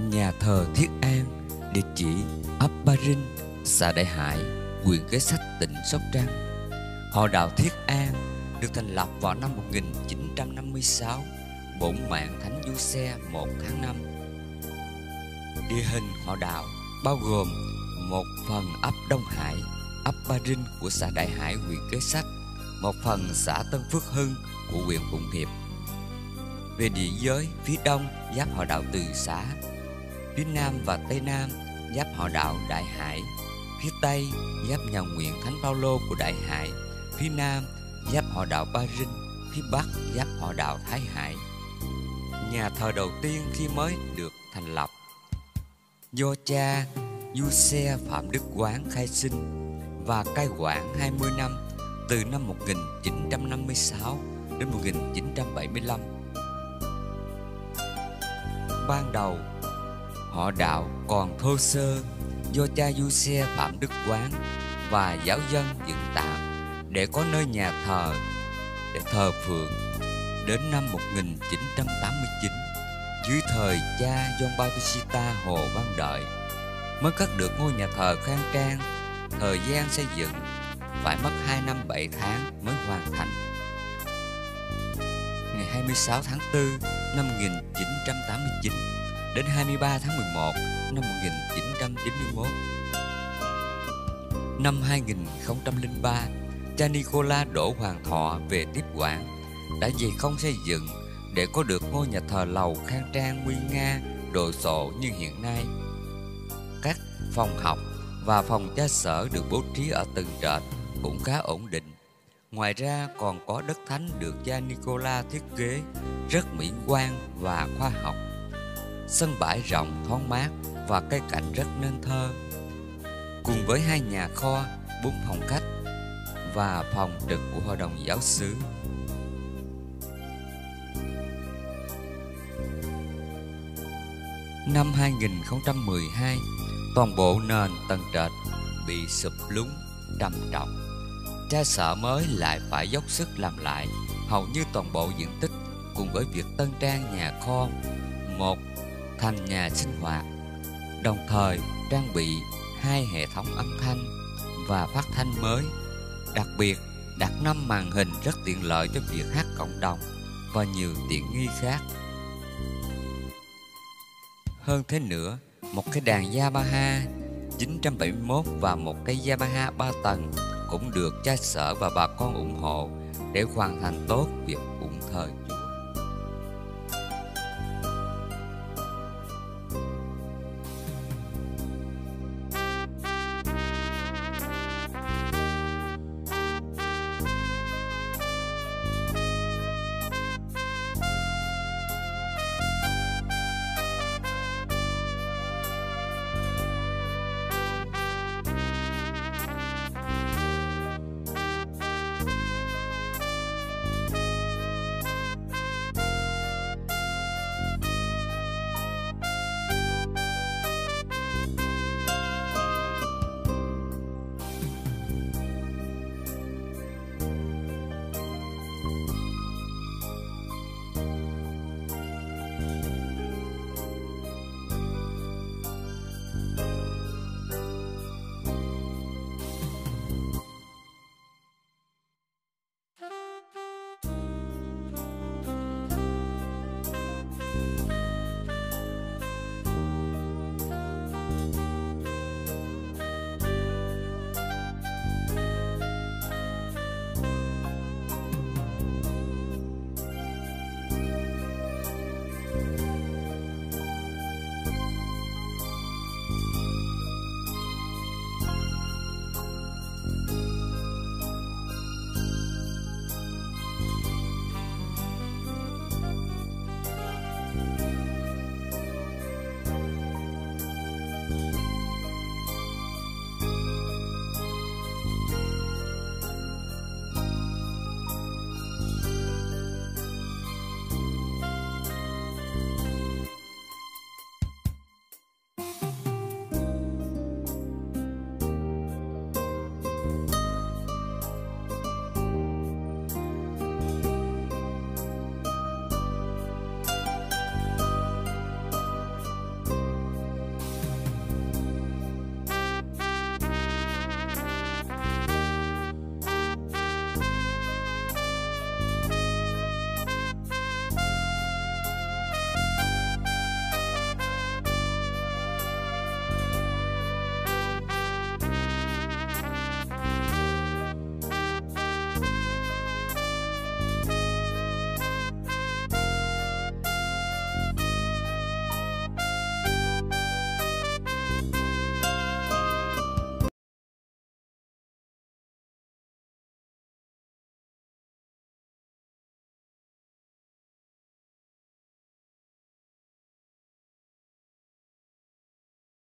Nhà thờ Thiết An, địa chỉ ấp Ba Rinh, xã Đại Hải, huyện Kế Sách, tỉnh Sóc Trăng. Họ đạo Thiết An được thành lập vào năm 1956, bổn mạng Thánh Giuse 1 tháng 5. Địa hình họ đạo bao gồm một phần ấp Đông Hải, ấp Ba Rinh của xã Đại Hải, huyện Kế Sách, một phần xã Tân Phước Hưng của huyện Phụng Hiệp. Về địa giới, phía đông giáp họ đạo Từ Xá, phía nam và tây nam giáp họ đạo Đại Hải, phía tây giáp nhà nguyện Thánh Phaolô của Đại Hải, phía nam giáp họ đạo Ba Rinh, phía bắc giáp họ đạo Thái Hải. Nhà thờ đầu tiên khi mới được thành lập do cha Giuse Phạm Đức Quán khai sinh và cai quản 20 năm, từ năm 1956 đến 1975. Ban đầu, họ đạo còn thô sơ do cha Giuse Phạm Đức Quán và giáo dân dựng tạm để có nơi nhà thờ để thờ phượng. Đến năm 1989, dưới thời cha Gioan Bautista Hồ Văn Đợi, mới cất được ngôi nhà thờ khang trang. Thời gian xây dựng phải mất 2 năm 7 tháng mới hoàn thành. Ngày 26 tháng 4 năm 1989 đến 23 tháng 11 năm 1991. Năm 2003, cha Nicola Đỗ Hoàng Thọ về tiếp quản đã về không xây dựng để có được ngôi nhà thờ lầu khang trang nguy nga, đồ sộ như hiện nay. Các phòng học và phòng cha sở được bố trí ở tầng trệt cũng khá ổn định. Ngoài ra còn có đất thánh được cha Nicola thiết kế rất mỹ quan và khoa học. Sân bãi rộng thoáng mát và cây cảnh rất nên thơ, cùng với 2 nhà kho, 4 phòng khách và phòng trực của hội đồng giáo xứ. Năm 2012, toàn bộ nền tầng trệt bị sụp lún trầm trọng. Cha sở mới lại phải dốc sức làm lại hầu như toàn bộ diện tích, cùng với việc tân trang nhà kho một thành nhà sinh hoạt, đồng thời trang bị 2 hệ thống âm thanh và phát thanh mới. Đặc biệt đặt 5 màn hình rất tiện lợi cho việc hát cộng đồng và nhiều tiện nghi khác. Hơn thế nữa, một cái đàn Yamaha 971 và một cái Yamaha 3 tầng cũng được cha sở và bà con ủng hộ để hoàn thành tốt việc phụng thời.